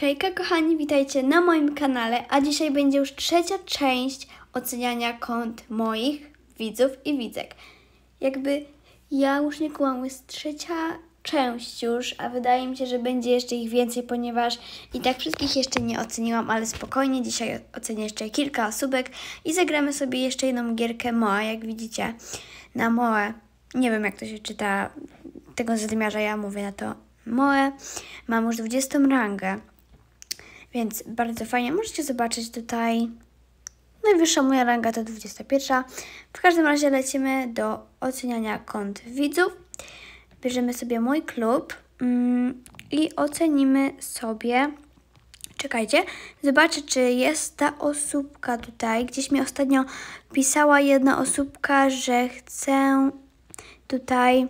Hejka kochani, witajcie na moim kanale, a dzisiaj będzie już trzecia część oceniania kont moich widzów i widzek. Jakby ja już nie kłamam, jest trzecia część już, a wydaje mi się, że będzie jeszcze ich więcej, ponieważ i tak wszystkich jeszcze nie oceniłam, ale spokojnie, dzisiaj ocenię jeszcze kilka osóbek i zagramy sobie jeszcze jedną gierkę Moa, jak widzicie, na Moe. Nie wiem, jak to się czyta tego zadymiarza, ja mówię na to Moe. Mam już 20 rangę, więc bardzo fajnie. Możecie zobaczyć tutaj, najwyższa moja ranga to 21. W każdym razie lecimy do oceniania kont widzów. Bierzemy sobie mój klub i ocenimy sobie. Czekajcie, zobaczę, czy jest ta osóbka tutaj. Gdzieś mi ostatnio pisała jedna osóbka, że chce tutaj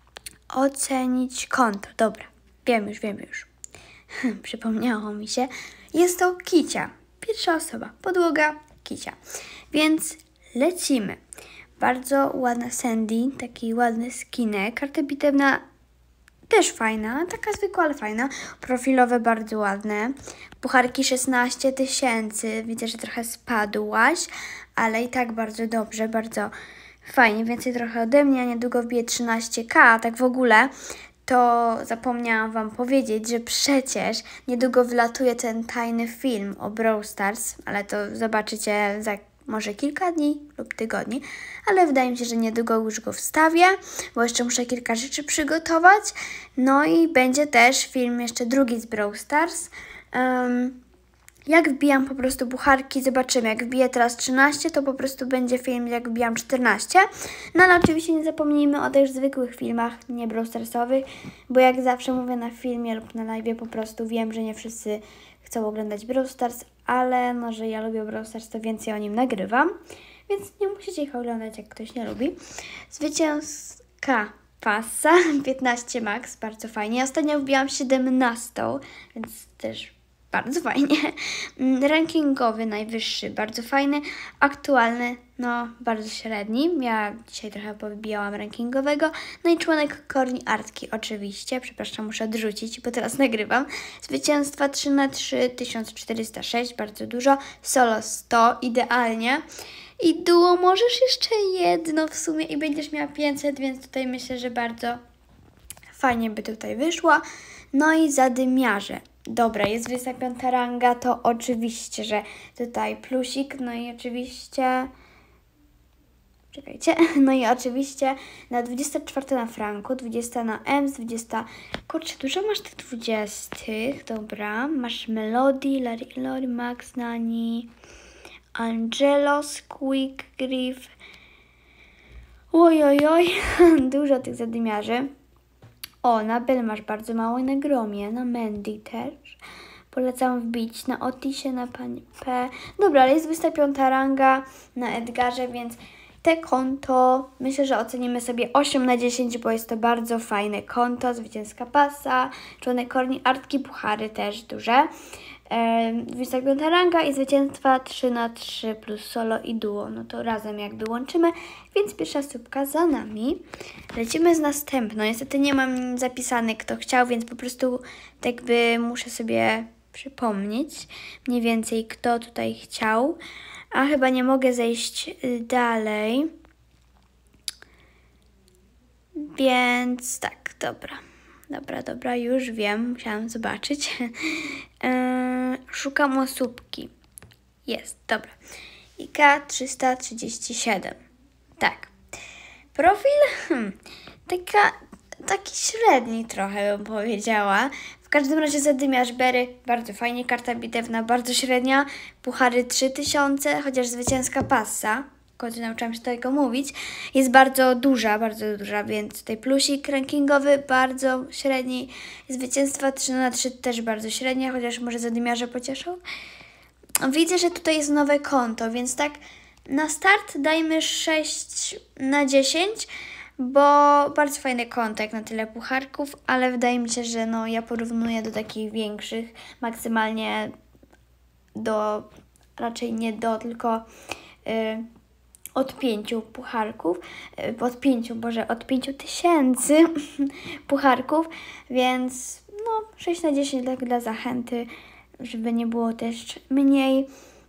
ocenić konto. Dobra, wiem już. Przypomniało mi się. Jest to Kicia. Pierwsza osoba. Podłoga Kicia. Więc lecimy. Bardzo ładna Sandy. Taki ładny skinek. Karta bitewna też fajna. Taka zwykła, ale fajna. Profilowe bardzo ładne. Pucharki 16 000. Widzę, że trochę spadłaś, ale i tak bardzo dobrze. Bardzo fajnie. Więcej trochę ode mnie. Niedługo wbiję 13K. Tak w ogóle to zapomniałam Wam powiedzieć, że przecież niedługo wylatuje ten tajny film o Brawl Stars, ale to zobaczycie za może kilka dni lub tygodni, ale wydaje mi się, że niedługo już go wstawię, bo jeszcze muszę kilka rzeczy przygotować. No i będzie też film jeszcze drugi z Brawl Stars. Jak wbijam po prostu pucharki, zobaczymy. Jak wbiję teraz 13, to po prostu będzie film, jak wbijam 14. No ale oczywiście nie zapomnijmy o tych zwykłych filmach, nie Brawl Starsowych, bo jak zawsze mówię na filmie lub na live, po prostu wiem, że nie wszyscy chcą oglądać Brawl Stars, ale no, że ja lubię Brawl Stars, to więcej o nim nagrywam, więc nie musicie ich oglądać, jak ktoś nie lubi. Zwycięska pasa 15 max, bardzo fajnie. Ja ostatnio wbiłam 17, więc też bardzo fajnie. Rankingowy najwyższy, bardzo fajny. Aktualny, no bardzo średni. Ja dzisiaj trochę powybijałam rankingowego. No i członek Korni Artki oczywiście. Przepraszam, muszę odrzucić, bo teraz nagrywam. Zwycięstwa 3×3, 1406, bardzo dużo. Solo 100, idealnie. I duo możesz jeszcze jedno w sumie i będziesz miała 500, więc tutaj myślę, że bardzo fajnie by tutaj wyszło. No i zadymiarze. Dobra, jest 25 ranga, to oczywiście, że tutaj plusik, no i oczywiście, czekajcie, no i oczywiście na 24 na Franku, 20 na Ems, 20, kurczę, dużo masz tych 20, dobra, masz Melody, Lori, Max, Nani, Angelo, Squeak, Griff, oj, dużo tych zadymiarzy. O, na Bell masz bardzo mało i na Gromie, na Mandy też. Polecam wbić na Otisie, na Pani P. Dobra, ale jest 25 ranga na Edgarze, więc te konto myślę, że ocenimy sobie 8/10, bo jest to bardzo fajne konto. Zwycięska pasa, członek Korni Artki, puchary też duże. 25 ranga i zwycięstwa 3×3 plus solo i duo. No to razem jakby łączymy, więc pierwsza słupka za nami. Lecimy z następną. Niestety nie mam zapisany, kto chciał, więc po prostu tak jakby muszę sobie przypomnieć mniej więcej, kto tutaj chciał. A chyba nie mogę zejść dalej. Więc tak, dobra, już wiem, musiałam zobaczyć. Szukam osóbki. Jest, dobra. IK 337. Tak. Profil? Taki średni trochę bym powiedziała. W każdym razie zadymiarz Berry, bardzo fajnie. Karta bitewna bardzo średnia. Puchary 3000, chociaż zwycięska pasa. W końcu nauczyłam się tego mówić. Jest bardzo duża, więc tutaj plusik rankingowy bardzo średni. Zwycięstwa 3×3 też bardzo średnie, chociaż może zadymiarze pocieszą. Widzę, że tutaj jest nowe konto, więc tak na start dajmy 6/10, bo bardzo fajny konto jak na tyle pucharków, ale wydaje mi się, że no ja porównuję do takich większych, maksymalnie do, raczej nie do, tylko od 5 pucharków, od 5000 pucharków, więc no 6/10 dla zachęty żeby nie było też mniej,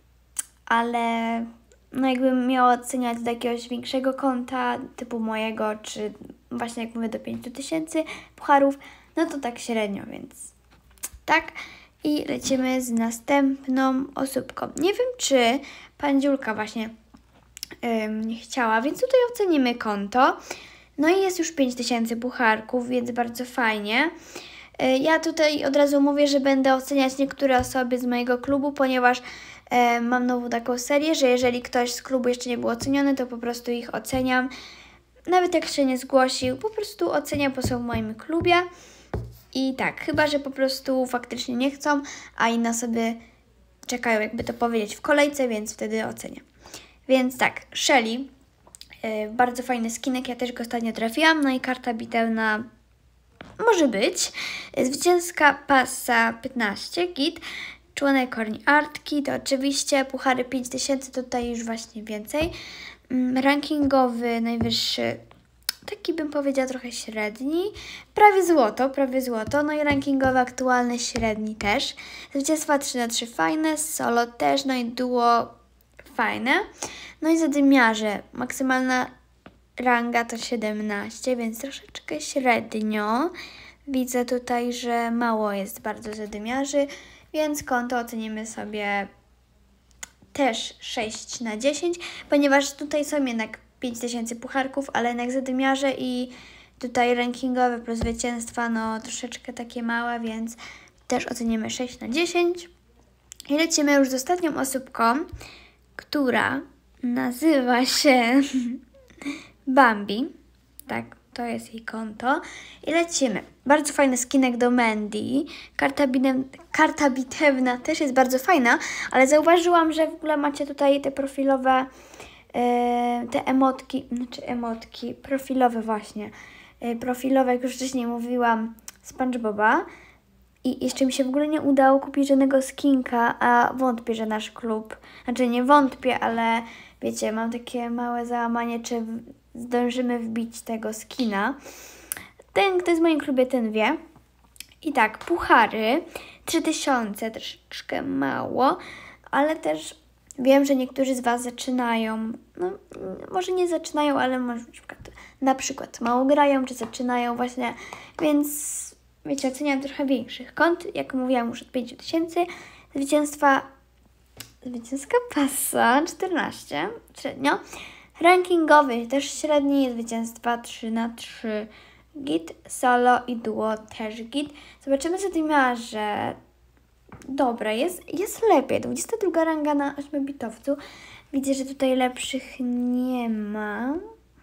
ale no jakbym miała oceniać do jakiegoś większego konta, typu mojego, czy właśnie jak mówię do 5000 pucharów, no to tak średnio, więc tak. I lecimy z następną osóbką. Nie wiem, czy pani Dziulka właśnie nie chciała, więc tutaj ocenimy konto. No i jest już 5000 pucharków, więc bardzo fajnie. Ja tutaj od razu mówię, że będę oceniać niektóre osoby z mojego klubu, ponieważ mam nową taką serię, że jeżeli ktoś z klubu jeszcze nie był oceniony, to po prostu ich oceniam. Nawet jak się nie zgłosił, po prostu oceniam, bo są w moim klubie. I tak, chyba że po prostu faktycznie nie chcą, a inne osoby czekają, jakby to powiedzieć, w kolejce, więc wtedy oceniam. Więc tak, Shelly, bardzo fajny skinek, ja też go ostatnio trafiłam, no i karta bitewna może być. Zwycięska pasa 15, git. Członek Korni Artki, to oczywiście puchary 5000, tutaj już właśnie więcej. Rankingowy najwyższy, taki bym powiedziała trochę średni, prawie złoto, no i rankingowy aktualny średni też. Zwycięstwa 3/3 fajne, solo też, no i duo fajne. No i zadymiarze, maksymalna ranga to 17, więc troszeczkę średnio. Widzę tutaj, że mało jest bardzo zadymiarzy, więc konto ocenimy sobie też 6/10, ponieważ tutaj są jednak 5000 pucharków, ale jednak zadymiarze i tutaj rankingowe plus zwycięstwa, no troszeczkę takie małe, więc też ocenimy 6/10. I lecimy już z ostatnią osóbką, która nazywa się Bambi. Tak, to jest jej konto. I lecimy. Bardzo fajny skinek do Mandy. Karta bitewna też jest bardzo fajna, ale zauważyłam, że w ogóle macie tutaj te profilowe, te emotki, profilowe właśnie. Profilowe, jak już wcześniej mówiłam, SpongeBoba. I jeszcze mi się w ogóle nie udało kupić żadnego skinka, a wątpię, że nasz klub, znaczy nie wątpię, ale wiecie, mam takie małe załamanie, czy zdążymy wbić tego skina. Ten, kto jest w moim klubie, ten wie. I tak, puchary 3000, troszeczkę mało, ale też wiem, że niektórzy z Was zaczynają, no może nie zaczynają, ale może na przykład mało grają, czy zaczynają właśnie, więc wiecie, oceniam trochę większych kont, jak mówiłam już od 5000, zwycięska pasa 14, średnio, rankingowy też średni, zwycięstwa 3/3, git, solo i duo też git. Zobaczymy zadymiarze. Dobra, jest lepiej. 22 ranga na 8-bitowcu. Widzę, że tutaj lepszych nie ma.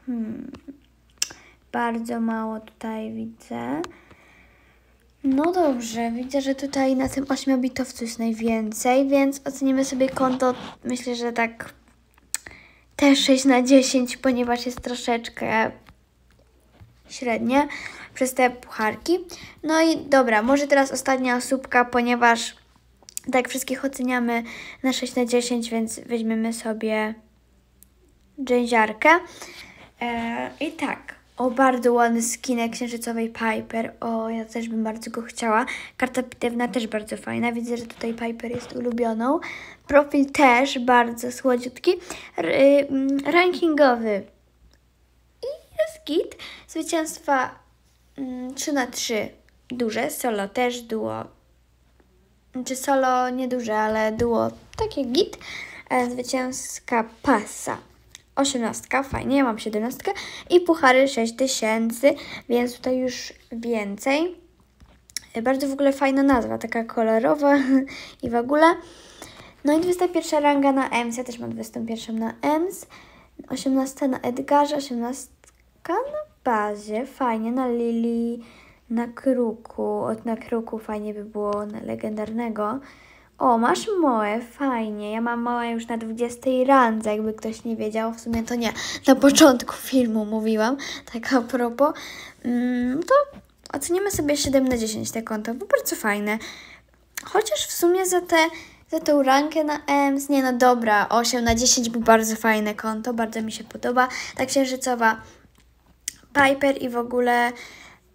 Bardzo mało tutaj widzę. No dobrze, widzę, że tutaj na tym 8-bitowcu jest najwięcej, więc ocenimy sobie konto, myślę, że tak też 6/10, ponieważ jest troszeczkę średnie przez te pucharki. No i dobra, może teraz ostatnia osóbka, ponieważ tak wszystkich oceniamy na 6/10, więc weźmiemy sobie dżęziarkę. I tak, bardzo ładny skinek księżycowej Piper. Ja też bym bardzo go chciała. Karta bitewna też bardzo fajna. Widzę, że tutaj Piper jest ulubioną. Profil też bardzo słodziutki. Rankingowy i jest git. Zwycięstwa 3/3 duże. Solo też, duo. Czy solo nieduże, ale duo takie git. Zwycięska pasa 18, fajnie, ja mam 17 i puchary 6000, więc tutaj już więcej. Bardzo w ogóle fajna nazwa, taka kolorowa i w ogóle. No i 21 ranga na EMS, ja też mam 21 na EMS, 18 na Edgarze, 18 na bazie, fajnie, na Lili, na Kruku, na Kruku fajnie by było, na legendarnego. Masz Moe, fajnie. Ja mam Moe już na 20 randze, jakby ktoś nie wiedział. W sumie to nie. Na początku filmu mówiłam, tak a propos. To ocenimy sobie 7/10 te konto, bo bardzo fajne. Chociaż w sumie za tą rankę na EMS, nie no dobra, 8/10, bo bardzo fajne konto, bardzo mi się podoba. Ta księżycowa Piper i w ogóle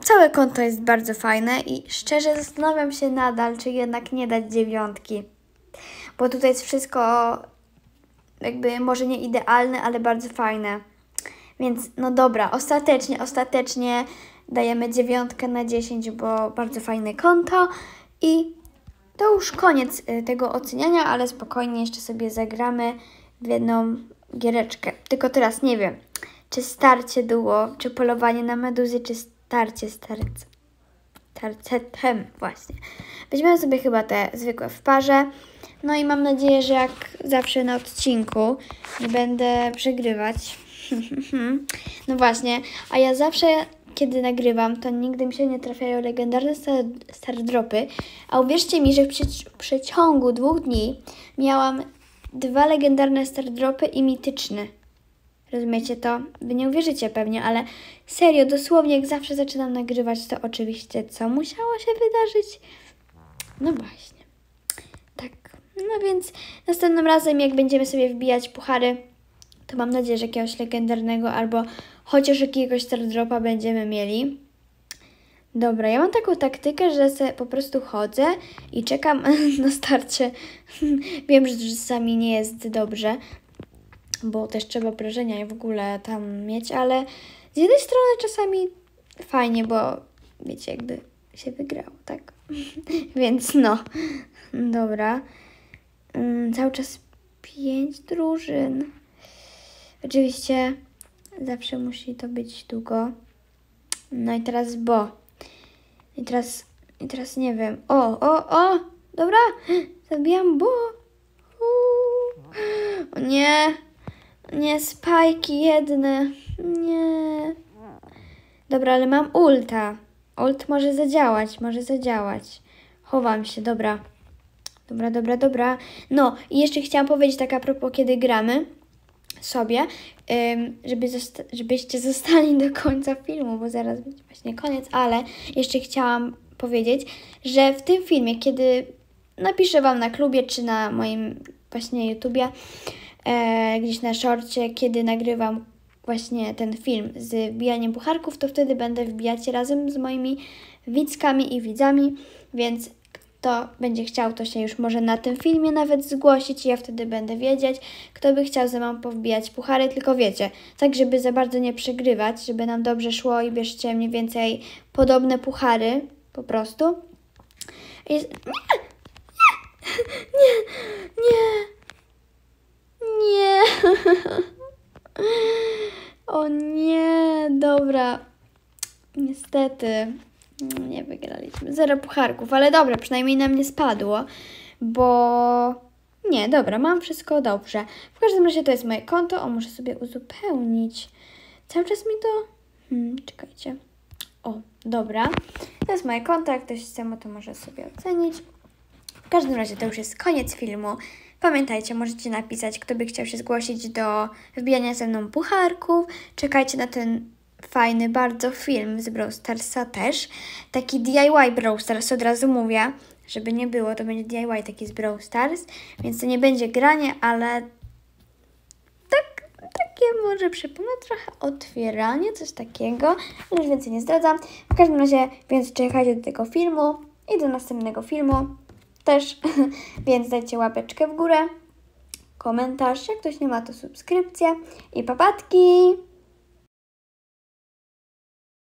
całe konto jest bardzo fajne i szczerze zastanawiam się nadal, czy jednak nie dać 9. Bo tutaj jest wszystko jakby może nie idealne, ale bardzo fajne. Więc no dobra, ostatecznie dajemy 9 na 10, bo bardzo fajne konto i to już koniec tego oceniania, ale spokojnie jeszcze sobie zagramy w jedną giereczkę. Tylko teraz nie wiem, czy starcie duo, czy polowanie na meduzy, czy starcie starcetem właśnie. Weźmiemy sobie chyba te zwykłe w parze. No i mam nadzieję, że jak zawsze na odcinku nie będę przegrywać. No właśnie, a ja zawsze, kiedy nagrywam, to nigdy mi się nie trafiają legendarne stardropy, a uwierzcie mi, że w przeciągu 2 dni miałam 2 legendarne stardropy i mityczny. Rozumiecie to? Wy nie uwierzycie pewnie, ale serio, dosłownie jak zawsze zaczynam nagrywać, to oczywiście co musiało się wydarzyć? No właśnie. Tak, no więc następnym razem jak będziemy sobie wbijać puchary, to mam nadzieję, że jakiegoś legendarnego albo chociaż jakiegoś stardropa będziemy mieli. Dobra, ja mam taką taktykę, że sobie po prostu chodzę i czekam na starcie. Wiem, że czasami nie jest dobrze, bo też trzeba obrażenia i w ogóle tam mieć, ale z jednej strony czasami fajnie, bo wiecie, jakby się wygrało, tak? Więc no, dobra. Cały czas 5 drużyn. Oczywiście zawsze musi to być długo. No i teraz I teraz nie wiem. O! Dobra, zabijam O nie, spajki jedne. Nie. Dobra, ale mam ulta. Ult może zadziałać. Chowam się, dobra. Dobra. No i jeszcze chciałam powiedzieć tak a propos, kiedy gramy sobie, żebyście zostali do końca filmu, bo zaraz będzie właśnie koniec, ale jeszcze chciałam powiedzieć, że w tym filmie, kiedy napiszę Wam na klubie, czy na moim właśnie YouTubie, gdzieś na szorcie, kiedy nagrywam właśnie ten film z wbijaniem pucharków, to wtedy będę wbijać razem z moimi widzkami i widzami, więc kto będzie chciał, to się już może na tym filmie nawet zgłosić i ja wtedy będę wiedzieć, kto by chciał ze mną powbijać puchary, tylko wiecie, tak żeby za bardzo nie przegrywać, żeby nam dobrze szło i bierzcie mniej więcej podobne puchary, po prostu. Nie. O nie, dobra. Niestety nie wygraliśmy. 0 pucharków, ale dobra, przynajmniej nam nie spadło, bo nie, dobra, mam wszystko dobrze. W każdym razie to jest moje konto, muszę sobie uzupełnić. Cały czas mi to... czekajcie. O, dobra. To jest moje konto, jak ktoś chce, to może sobie ocenić. W każdym razie to już jest koniec filmu. Pamiętajcie, możecie napisać, kto by chciał się zgłosić do wbijania ze mną pucharków. Czekajcie na ten fajny bardzo film z Brawl Starsa też. Taki DIY Brawl Stars, od razu mówię, żeby nie było, to będzie DIY taki z Brawl Stars, więc to nie będzie granie, ale takie może przypomnę trochę otwieranie, coś takiego, ale już więcej nie zdradzam. W każdym razie, więc czekajcie do tego filmu i do następnego filmu też, więc dajcie łapeczkę w górę, komentarz, jak ktoś nie ma, to subskrypcję i papatki!